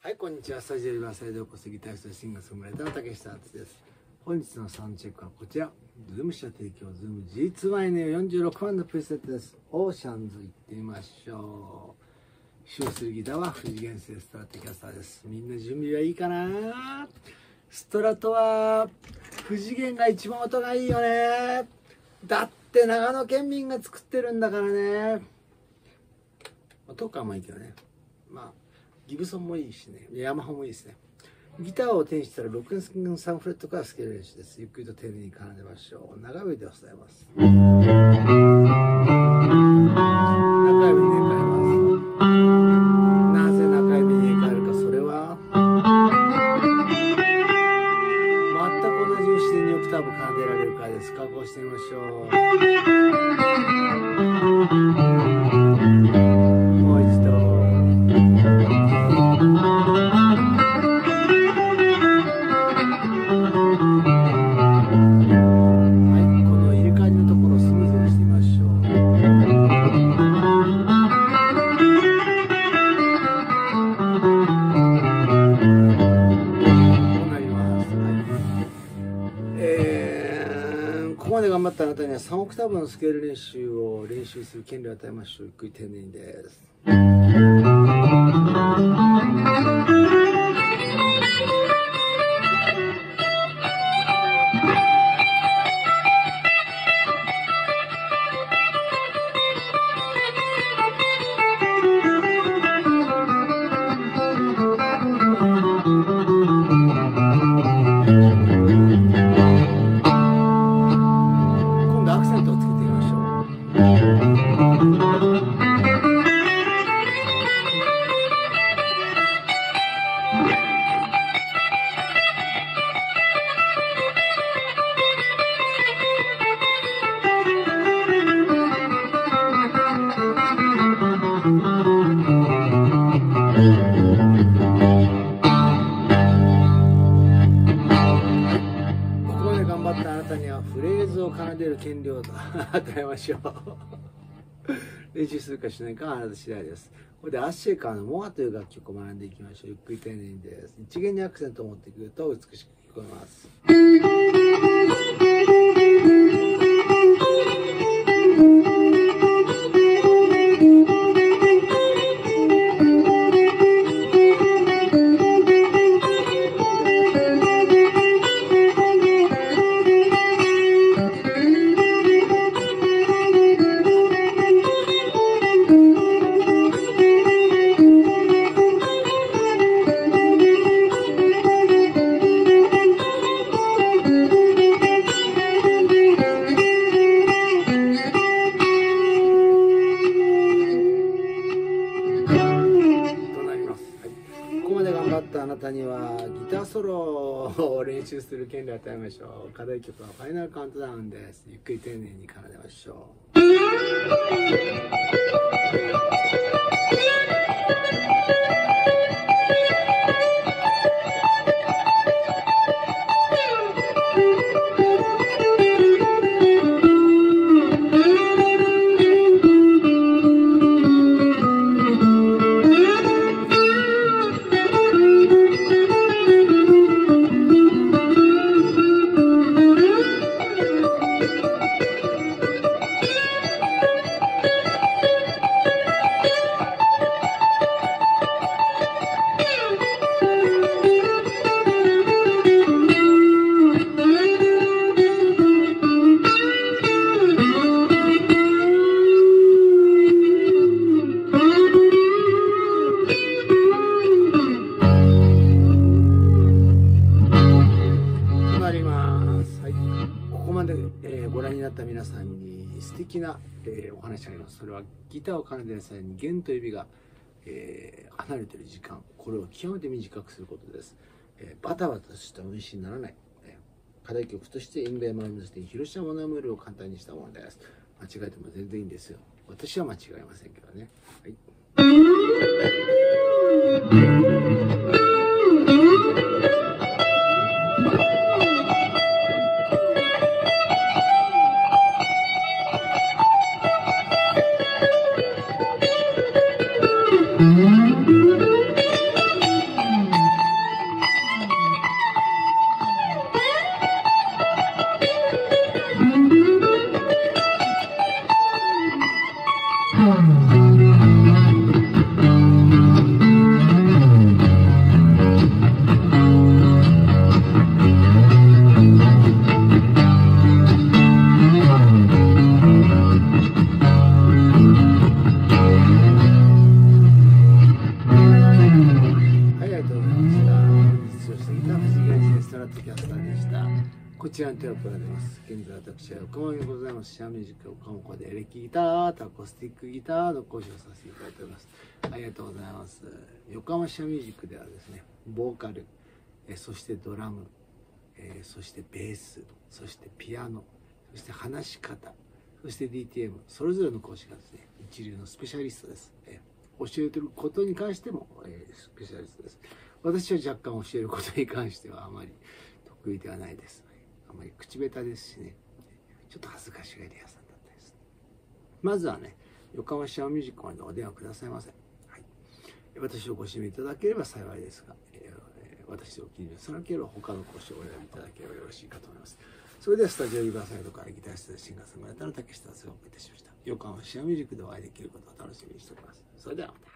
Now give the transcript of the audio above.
はい、こんにちは。スタジオリバーサイドを起こすギタリストシンガーソングライターの竹下敦です。本日のサウンドチェックはこちら。ズーム社提供、ズーム G2Y の46番のプレセットです。オーシャンズ行ってみましょう。使用するギターは富士原生ストラトキャスターです。みんな準備はいいかな？ストラトは富士原が一番音がいいよね。だって長野県民が作ってるんだからね。トカもいいけどね。まあギブソンもいいしね、ヤマハもいいですね。ギターを手にしたら6弦3フレットからスケール練習です。ゆっくりと丁寧に奏でましょう。長指で押さえます。中指に入れ替えます。なぜ中指に入れ替えるか、それは全く同じ自然にオクターブ奏でられるからです。加工してみましょう。もう一度。ここまで頑張ったあなたには3オクターブのスケール練習を練習する権利を与えましょう。ゆっくり丁寧にです。フレーズを奏でる権利を与えましょう。練習するかしないかはあなた次第です。ここでアッシェーカーのモアという楽曲を学んでいきましょう。ゆっくり丁寧にです。一弦にアクセントを持ってくると美しく聞こえます。あなたにはギターソロを練習する権利を与えましょう。課題曲はファイナルカウントダウンです。ゆっくり丁寧に奏でましょう。ご覧になった皆さんに素敵な、お話があります。それはギターを奏でる際に弦と指が、離れている時間、これを極めて短くすることです。バタバタした運指にならない、課題曲としてインベーマルムスティン広島モノムールを簡単にしたものです。間違えても全然いいんですよ。私は間違えませんけどね。はい。 一覧テープが出ます。現在私は横浜にございます。シャミュージック横浜校でエレキギターとアコースティックギターの講師をさせていただいております。ありがとうございます。横浜シャミュージックではですね、ボーカル、そしてドラム、そしてベース、そしてピアノ、そして話し方、そして DTM、それぞれの講師がですね、一流のスペシャリストです。教えてることに関しても、スペシャリストです。私は若干教えることに関してはあまり得意ではないです。あまり口下手ですしね、ちょっと恥ずかしがり屋さんだったです。まずはね、横浜シャワーミュージックまでお電話くださいませ。はい、私をご指名いただければ幸いですが、私をお気に入りさなければ他の講師をお選びいただければよろしいかと思います。それではスタジオリバーサイドからギタリストでシンガーソングライターの竹下達がお送りいたしました。横浜シャワーミュージックでお会いできることを楽しみにしております。それではまた。